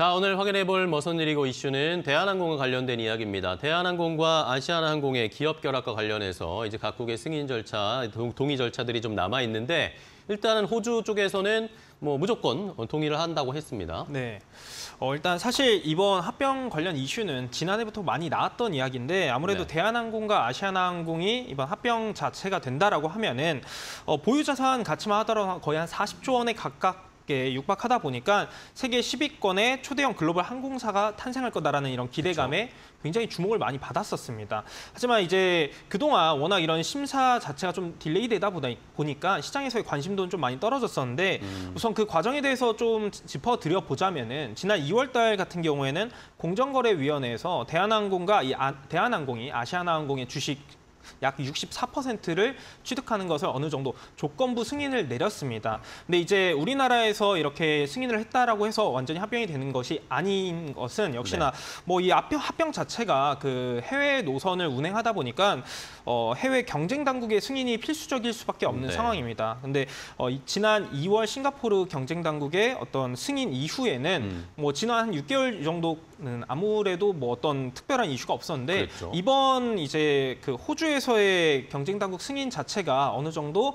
자, 오늘 확인해볼 머선 일이고 이슈는 대한항공과 관련된 이야기입니다. 대한항공과 아시아나항공의 기업 결합과 관련해서 이제 각국의 승인 절차, 동의 절차들이 좀 남아 있는데 일단은 호주 쪽에서는 뭐 무조건 동의를 한다고 했습니다. 네. 일단 사실 이번 합병 관련 이슈는 지난해부터 많이 나왔던 이야기인데 아무래도 네. 대한항공과 아시아나항공이 이번 합병 자체가 된다라고 하면은 보유 자산 가치만 하더라도 거의 한 40조 원에 가깝게 육박하다 보니까 세계 10위권의 초대형 글로벌 항공사가 탄생할 거다라는 이런 기대감에 그렇죠. 굉장히 주목을 많이 받았었습니다. 하지만 이제 그동안 워낙 이런 심사 자체가 좀 딜레이되다 보니까 시장에서의 관심도는 좀 많이 떨어졌었는데 우선 그 과정에 대해서 좀 짚어드려 보자면은 지난 2월 달 같은 경우에는 공정거래위원회에서 대한항공과 대한항공이 아시아나항공의 주식 약 64%를 취득하는 것을 어느 정도 조건부 승인을 내렸습니다. 근데 이제 우리나라에서 이렇게 승인을 했다라고 해서 완전히 합병이 되는 것이 아닌 것은 역시나 뭐 이 합병 자체가 그 해외 노선을 운행하다 보니까 해외 경쟁 당국의 승인이 필수적일 수밖에 없는 상황입니다. 근데 지난 2월 싱가포르 경쟁 당국의 어떤 승인 이후에는 뭐 지난 한 6개월 정도는 아무래도 뭐 어떤 특별한 이슈가 없었는데 그랬죠. 이번 이제 그 호주에서의 경쟁 당국 승인 자체가 어느 정도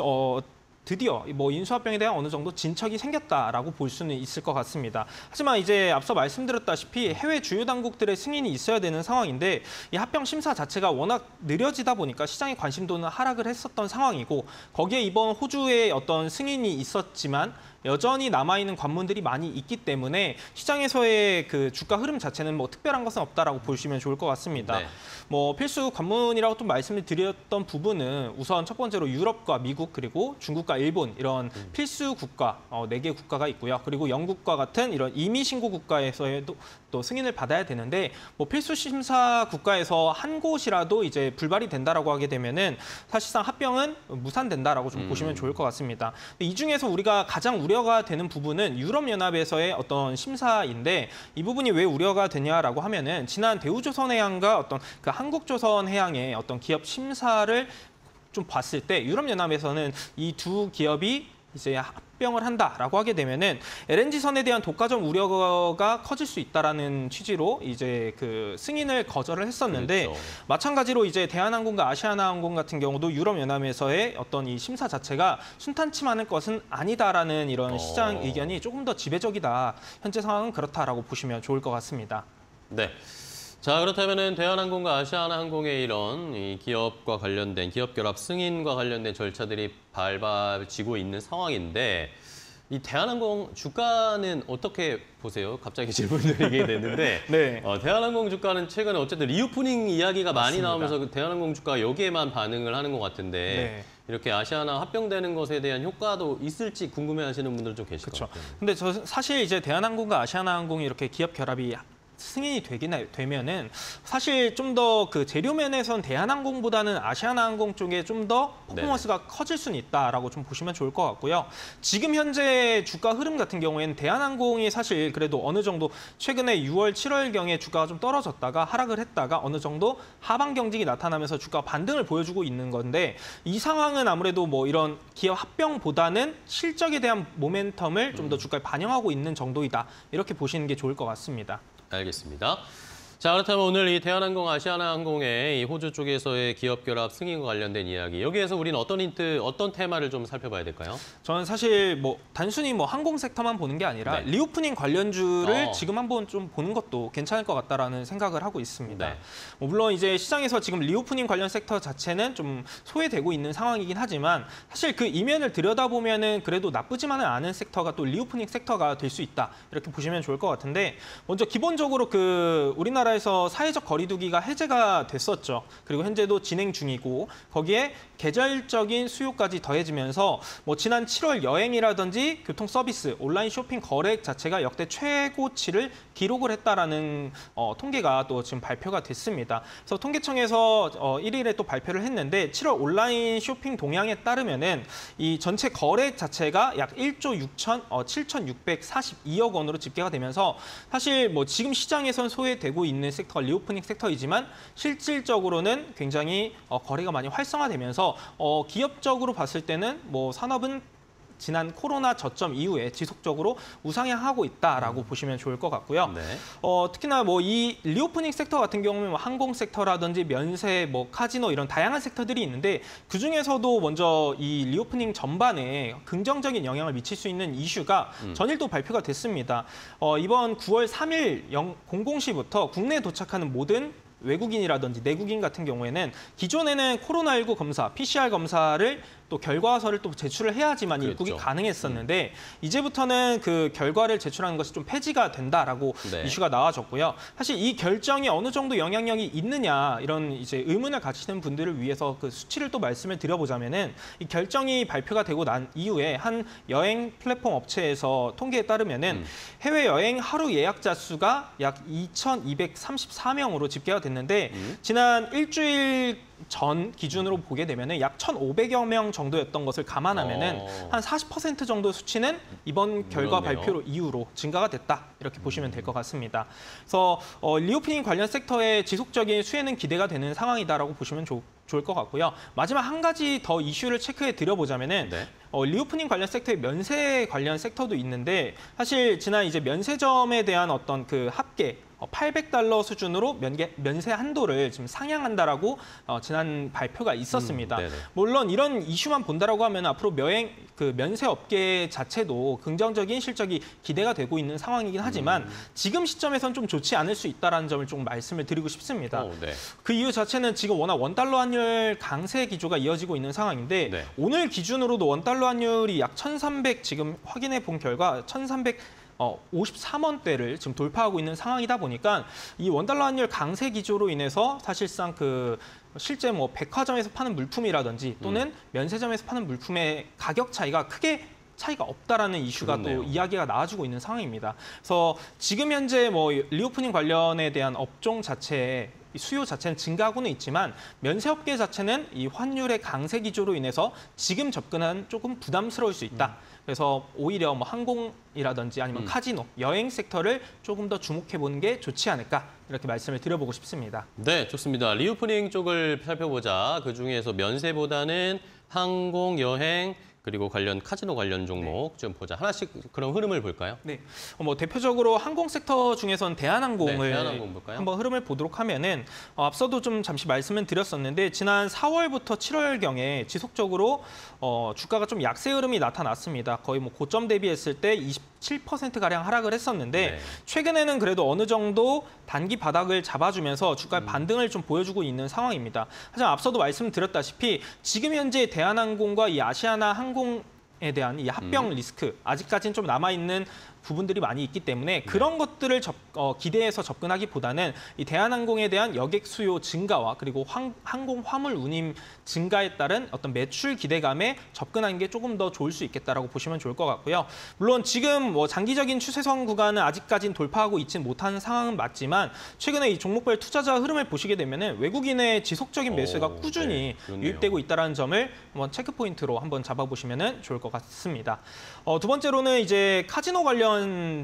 드디어 뭐 인수합병에 대한 어느 정도 진척이 생겼다라고 볼 수는 있을 것 같습니다. 하지만 이제 앞서 말씀드렸다시피 해외 주요 당국들의 승인이 있어야 되는 상황인데 이 합병 심사 자체가 워낙 느려지다 보니까 시장의 관심도는 하락을 했었던 상황이고 거기에 이번 호주의 어떤 승인이 있었지만 여전히 남아있는 관문들이 많이 있기 때문에 시장에서의 그 주가 흐름 자체는 뭐 특별한 것은 없다라고 보시면 좋을 것 같습니다. 네. 뭐 필수 관문이라고 또 말씀을 드렸던 부분은 우선 첫 번째로 유럽과 미국 그리고 중국과 일본 이런 필수 국가 4개 국가가 있고요. 그리고 영국과 같은 이런 이미 신고 국가에서의 또 승인을 받아야 되는데 뭐 필수 심사 국가에서 한 곳이라도 이제 불발이 된다라고 하게 되면은 사실상 합병은 무산된다라고 좀 보시면 좋을 것 같습니다. 이 중에서 우리가 가장 우려가 되는 부분은 유럽연합에서의 어떤 심사인데 이 부분이 왜 우려가 되냐라고 하면은 지난 대우조선해양과 어떤 그 한국조선해양의 어떤 기업 심사를 좀 봤을 때 유럽연합에서는 이 두 기업이 이제 합병을 한다라고 하게 되면은 LNG선에 대한 독과점 우려가 커질 수 있다라는 취지로 이제 그 승인을 거절을 했었는데 그렇죠. 마찬가지로 이제 대한항공과 아시아나항공 같은 경우도 유럽연합에서의 어떤 이 심사 자체가 순탄치만한 것은 아니다라는 이런 시장 의견이 조금 더 지배적이다. 현재 상황은 그렇다라고 보시면 좋을 것 같습니다. 네. 자, 그렇다면은 대한항공과 아시아나항공의 이런 이 기업과 관련된 기업 결합 승인과 관련된 절차들이 밟아지고 있는 상황인데 이 대한항공 주가는 어떻게 보세요? 갑자기 질문드리게 됐는데 네. 대한항공 주가는 최근에 어쨌든 리오프닝 이야기가 많이 나오면서 대한항공 주가가 여기에만 반응을 하는 것 같은데 네. 이렇게 아시아나 합병되는 것에 대한 효과도 있을지 궁금해하시는 분들 좀 계실 것 같아요. 근데 저 사실 이제 대한항공과 아시아나항공이 이렇게 기업 결합이 승인이 되면은 사실 좀 더 그 재료면에선 대한항공보다는 아시아나항공 쪽에 좀 더 퍼포먼스가 커질 수는 있다라고 좀 보시면 좋을 것 같고요. 지금 현재 주가 흐름 같은 경우에는 대한항공이 사실 그래도 어느 정도 최근에 6월, 7월경에 주가가 좀 떨어졌다가 하락을 했다가 어느 정도 하방 경직이 나타나면서 주가 반등을 보여주고 있는 건데 이 상황은 아무래도 뭐 이런 기업 합병보다는 실적에 대한 모멘텀을 좀 더 주가에 반영하고 있는 정도이다. 이렇게 보시는 게 좋을 것 같습니다. 알겠습니다. 자, 그렇다면 오늘 이 대한항공, 아시아나항공의 이 호주 쪽에서의 기업 결합 승인과 관련된 이야기. 여기에서 우리는 어떤 힌트, 어떤 테마를 좀 살펴봐야 될까요? 저는 사실 뭐 단순히 뭐 항공 섹터만 보는 게 아니라 리오프닝 관련주를 지금 한번 좀 보는 것도 괜찮을 것 같다라는 생각을 하고 있습니다. 물론 이제 시장에서 지금 리오프닝 관련 섹터 자체는 좀 소외되고 있는 상황이긴 하지만 사실 그 이면을 들여다보면은 그래도 나쁘지만은 않은 섹터가 또 리오프닝 섹터가 될 수 있다. 이렇게 보시면 좋을 것 같은데 먼저 기본적으로 그 우리나라에서 사회적 거리두기가 해제가 됐었죠. 그리고 현재도 진행 중이고 거기에 계절적인 수요까지 더해지면서 뭐 지난 7월 여행이라든지 교통 서비스, 온라인 쇼핑 거래액 자체가 역대 최고치를 기록을 했다라는 통계가 또 지금 발표가 됐습니다. 그래서 통계청에서 1일에 또 발표를 했는데 7월 온라인 쇼핑 동향에 따르면은 이 전체 거래액 자체가 약 1조 7,642억 원으로 집계가 되면서 사실 뭐 지금 시장에선 소외되고 있는 섹터가 리오프닝 섹터이지만 실질적으로는 굉장히 거래가 많이 활성화되면서 기업적으로 봤을 때는 뭐 산업은 지난 코로나 저점 이후에 지속적으로 우상향하고 있다라고 보시면 좋을 것 같고요. 네. 특히나 뭐 이 리오프닝 섹터 같은 경우는 뭐 항공 섹터라든지 면세, 뭐 카지노 이런 다양한 sek터들이 있는데 그 중에서도 먼저 이 리오프닝 전반에 긍정적인 영향을 미칠 수 있는 이슈가 전일도 발표가 됐습니다. 이번 9월 3일 00시부터 국내에 도착하는 모든 외국인이라든지 내국인 같은 경우에는 기존에는 코로나19 검사, PCR 검사를 또 결과서를 또 제출을 해야지만 그렇죠. 입국이 가능했었는데 이제부터는 그 결과를 제출하는 것이 좀 폐지가 된다라고 네. 이슈가 나와졌고요. 사실 이 결정이 어느 정도 영향력이 있느냐 이런 이제 의문을 가지시는 분들을 위해서 그 수치를 또 말씀을 드려보자면은 이 결정이 발표가 되고 난 이후에 한 여행 플랫폼 업체에서 통계에 따르면은 해외 여행 하루 예약자 수가 약 2,234명으로 집계가 됐는데 지난 일주일 전 기준으로 보게 되면은 약 1,500여 명 정도였던 것을 감안하면은 한 40% 정도 수치는 이번 결과 그렇네요. 발표 이후로 증가가 됐다 이렇게 보시면 될 것 같습니다. 그래서 리오프닝 관련 섹터의 지속적인 수혜는 기대가 되는 상황이다라고 보시면 좋을 것 같고요. 마지막 한 가지 더 이슈를 체크해 드려보자면은 네. 리오프닝 관련 섹터의 면세 관련 섹터도 있는데 사실 지난 이제 면세점에 대한 어떤 그 합계 $800 수준으로 면세 한도를 지금 상향한다라고 지난 발표가 있었습니다. 물론 이런 이슈만 본다라고 하면 앞으로 그 면세 업계 자체도 긍정적인 실적이 기대가 되고 있는 상황이긴 하지만 지금 시점에선 좀 좋지 않을 수 있다는 점을 좀 말씀을 드리고 싶습니다. 네. 그 이유 자체는 지금 워낙 원달러 환율 강세 기조가 이어지고 있는 상황인데 네. 오늘 기준으로도 원달러 환율이 약 1,300 지금 확인해 본 결과 1,353원대를 지금 돌파하고 있는 상황이다 보니까 이 원달러 환율 강세 기조로 인해서 사실상 그 실제 뭐 백화점에서 파는 물품이라든지 또는 면세점에서 파는 물품의 가격 차이가 크게 차이가 없다라는 이슈가 그렇네요. 또 이야기가 나와주고 있는 상황입니다. 그래서 지금 현재 뭐 리오프닝 관련에 대한 업종 자체에 수요 자체는 증가하고는 있지만 면세업계 자체는 이 환율의 강세 기조로 인해서 지금 접근은 조금 부담스러울 수 있다. 그래서 오히려 뭐 항공이라든지 아니면 카지노, 여행 섹터를 조금 더 주목해 보는 게 좋지 않을까 이렇게 말씀을 드려보고 싶습니다. 네, 좋습니다. 리오프닝 쪽을 살펴보자. 그중에서 면세보다는 항공, 여행, 그리고 카지노 관련 종목 좀 보자. 하나씩 그런 흐름을 볼까요? 네, 뭐 대표적으로 항공 섹터 중에선 대한항공을 네, 대한항공 볼까요? 한번 흐름을 보도록 하면은 앞서도 좀 잠시 말씀을 드렸었는데 지난 4월부터 7월경에 지속적으로 주가가 좀 약세 흐름이 나타났습니다. 거의 뭐 고점 대비했을 때 27%가량 하락을 했었는데 최근에는 그래도 어느 정도 단기 바닥을 잡아주면서 주가의 반등을 좀 보여주고 있는 상황입니다. 하지만 앞서도 말씀드렸다시피 지금 현재 대한항공과 이 아시아나 항공에 대한 이 합병 리스크 아직까지는 좀 남아있는 부분들이 많이 있기 때문에 그런 것들을 기대해서 접근하기보다는 이 대한항공에 대한 여객 수요 증가와 그리고 항공 화물 운임 증가에 따른 어떤 매출 기대감에 접근하는 게 조금 더 좋을 수 있겠다라고 보시면 좋을 것 같고요. 물론 지금 뭐 장기적인 추세선 구간은 아직까지는 돌파하고 있지는 못한 상황은 맞지만 최근에 이 종목별 투자자 흐름을 보시게 되면은 외국인의 지속적인 매수가 꾸준히 유입되고 있다는 점을 한번 체크 포인트로 한번 잡아보시면 좋을 것 같습니다. 두 번째로는 이제 카지노 관련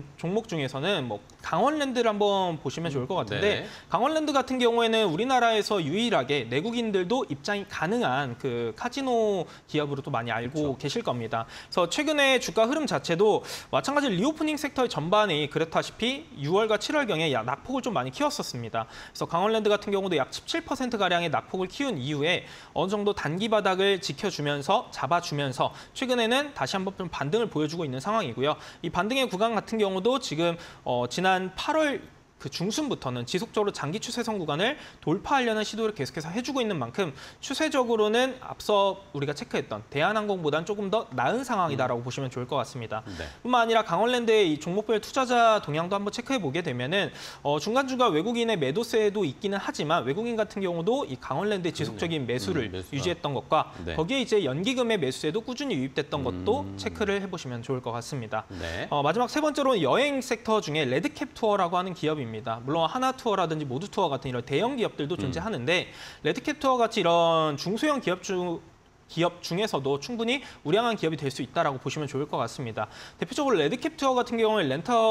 종목 중에서는 뭐 강원랜드를 한번 보시면 좋을 것 같은데 강원랜드 같은 경우에는 우리나라에서 유일하게 내국인들도 입장이 가능한 그 카지노 기업으로 또 많이 알고 계실 겁니다. 그래서 최근에 주가 흐름 자체도 마찬가지로 리오프닝 섹터의 전반이 그렇다시피 6월과 7월경에 낙폭을 좀 많이 키웠었습니다. 그래서 강원랜드 같은 경우도 약 17%가량의 낙폭을 키운 이후에 어느 정도 단기 바닥을 지켜주면서 잡아주면서 최근에는 다시 한번 좀 반등을 보여주고 있는 상황이고요. 이 반등의 구간 같은 경우도 지금 지난 8월 그 중순부터는 지속적으로 장기 추세선 구간을 돌파하려는 시도를 계속해서 해주고 있는 만큼 추세적으로는 앞서 우리가 체크했던 대한항공보다는 조금 더 나은 상황이다라고 보시면 좋을 것 같습니다. 뿐만 아니라 강원랜드의 이 종목별 투자자 동향도 한번 체크해 보게 되면은 중간중간 외국인의 매도세도 있기는 하지만 외국인 같은 경우도 이 강원랜드의 지속적인 매수를 유지했던 것과 거기에 이제 연기금의 매수세도 꾸준히 유입됐던 것도 체크를 해보시면 좋을 것 같습니다. 마지막 세 번째로는 여행 섹터 중에 레드캡 투어라고 하는 기업입니다. 물론 하나투어라든지 모두투어 같은 이런 대형 기업들도 존재하는데 레드캡 투어 같이 이런 중소형 기업 기업 중에서도 충분히 우량한 기업이 될 수 있다라고 보시면 좋을 것 같습니다. 대표적으로 레드캡 투어 같은 경우는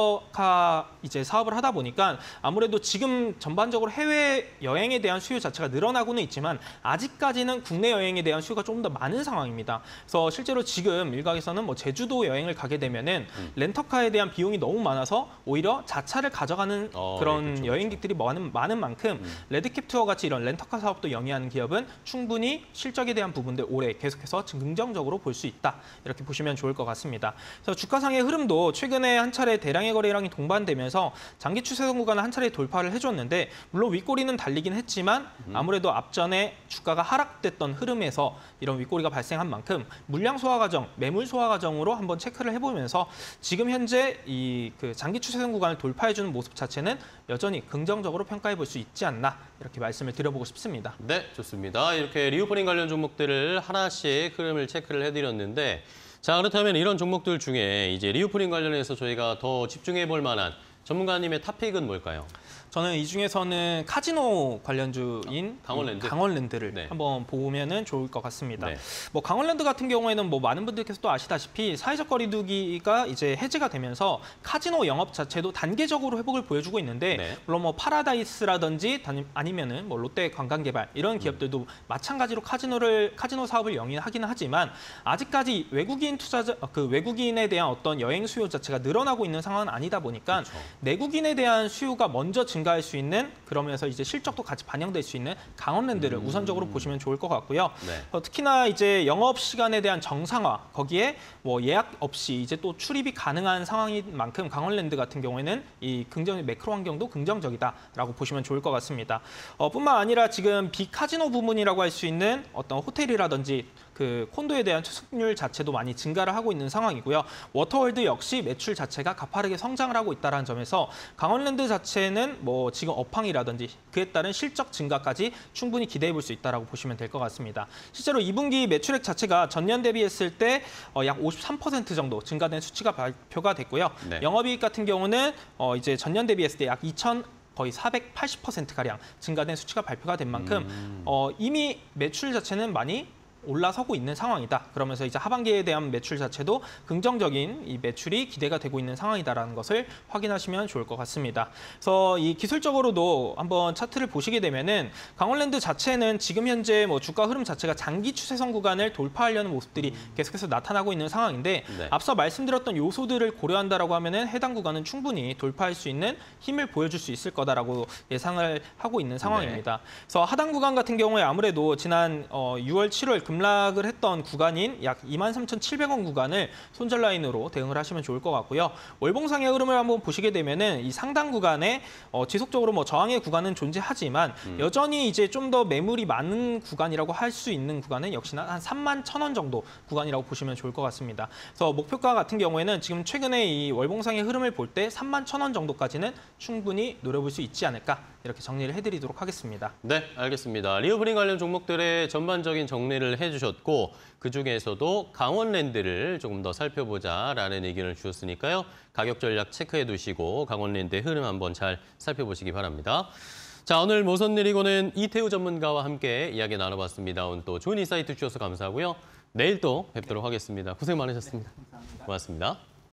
렌터카 이제 사업을 하다 보니까 아무래도 지금 전반적으로 해외 여행에 대한 수요 자체가 늘어나고는 있지만 아직까지는 국내 여행에 대한 수요가 조금 더 많은 상황입니다. 그래서 실제로 지금 일각에서는 뭐 제주도 여행을 가게 되면은 렌터카에 대한 비용이 너무 많아서 오히려 자차를 가져가는 그런 그렇죠, 여행객들이 많은 만큼 레드캡 투어 같이 이런 렌터카 사업도 영위하는 기업은 충분히 실적에 대한 부분들 올해 계속해서 긍정적으로 볼 수 있다. 이렇게 보시면 좋을 것 같습니다. 그래서 주가상의 흐름도 최근에 한 차례 대량의 거래량이 동반되면서 장기 추세선 구간을 한 차례 돌파를 해줬는데 물론 윗꼬리는 달리긴 했지만 아무래도 앞전에 주가가 하락됐던 흐름에서 이런 윗꼬리가 발생한 만큼 물량 소화 과정, 매물 소화 과정으로 한번 체크를 해보면서 지금 현재 이 장기 추세선 구간을 돌파해주는 모습 자체는 여전히 긍정적으로 평가해 볼 수 있지 않나 이렇게 말씀을 드려보고 싶습니다. 네, 좋습니다. 이렇게 리오프닝 관련 종목들을 하나씩 흐름을 체크를 해드렸는데 자, 그렇다면 이런 종목들 중에 이제 리오프닝 관련해서 저희가 더 집중해 볼 만한 전문가님의 탑픽은 뭘까요? 저는 이 중에서는 카지노 관련주인 강원랜드를 네. 한번 보면은 좋을 것 같습니다. 네. 뭐 강원랜드 같은 경우에는 뭐 많은 분들께서 또 아시다시피 사회적 거리두기가 이제 해제가 되면서 카지노 영업 자체도 단계적으로 회복을 보여주고 있는데 네. 물론 뭐 파라다이스라든지 아니면은 뭐 롯데 관광개발 이런 기업들도 마찬가지로 카지노 사업을 영위하기는 하지만 아직까지 외국인 투자자 외국인에 대한 어떤 여행 수요 자체가 늘어나고 있는 상황은 아니다 보니까 그렇죠. 내국인에 대한 수요가 먼저 증가할 수 있는 그러면서 이제 실적도 같이 반영될 수 있는 강원랜드를 우선적으로 보시면 좋을 것 같고요. 네. 특히나 이제 영업 시간에 대한 정상화 거기에 뭐 예약 없이 이제 또 출입이 가능한 상황인 만큼 강원랜드 같은 경우에는 이 매크로 환경도 긍정적이다라고 보시면 좋을 것 같습니다. 뿐만 아니라 지금 비카지노 부문이라고 할 수 있는 어떤 호텔이라든지 콘도에 대한 투숙률 자체도 많이 증가를 하고 있는 상황이고요. 워터월드 역시 매출 자체가 가파르게 성장을 하고 있다는 점에서 강원랜드 자체는 뭐 지금 업황이라든지 그에 따른 실적 증가까지 충분히 기대해 볼 수 있다고 보시면 될 것 같습니다. 실제로 2분기 매출액 자체가 전년 대비했을 때 약 53% 정도 증가된 수치가 발표가 됐고요. 네. 영업이익 같은 경우는 이제 전년 대비했을 때 약 거의 480%가량 증가된 수치가 발표가 된 만큼 이미 매출 자체는 많이 올라서고 있는 상황이다. 그러면서 이제 하반기에 대한 매출 자체도 긍정적인 이 매출이 기대가 되고 있는 상황이다라는 것을 확인하시면 좋을 것 같습니다. 그래서 이 기술적으로도 한번 차트를 보시게 되면은 강원랜드 자체는 지금 현재 뭐 주가 흐름 자체가 장기 추세선 구간을 돌파하려는 모습들이 계속해서 나타나고 있는 상황인데 네. 앞서 말씀드렸던 요소들을 고려한다라고 하면은 해당 구간은 충분히 돌파할 수 있는 힘을 보여줄 수 있을 거다라고 예상을 하고 있는 상황입니다. 그래서 하단 구간 같은 경우에 아무래도 지난 6월, 7월 급락을 했던 구간인 약 23,700원 구간을 손절 라인으로 대응을 하시면 좋을 것 같고요. 월봉상의 흐름을 한번 보시게 되면은 이 상단 구간에 지속적으로 뭐 저항의 구간은 존재하지만 여전히 이제 좀 더 매물이 많은 구간이라고 할 수 있는 구간은 역시나 한 31,000원 정도 구간이라고 보시면 좋을 것 같습니다. 그래서 목표가 같은 경우에는 지금 최근에 이 월봉상의 흐름을 볼 때 31,000원 정도까지는 충분히 노려볼 수 있지 않을까 이렇게 정리를 해드리도록 하겠습니다. 네, 알겠습니다. 리오프닝 관련 종목들의 전반적인 정리를 해주셨고 그중에서도 강원랜드를 조금 더 살펴보자라는 의견을 주셨으니까요. 가격 전략 체크해 두시고 강원랜드의 흐름 한번 잘 살펴보시기 바랍니다. 자, 오늘 모선 내리고는 이태우 전문가와 함께 이야기 나눠봤습니다. 오늘 또 좋은 인사이트 주셔서 감사하고요. 내일 또 뵙도록 하겠습니다. 고생 많으셨습니다. 네, 감사합니다. 고맙습니다.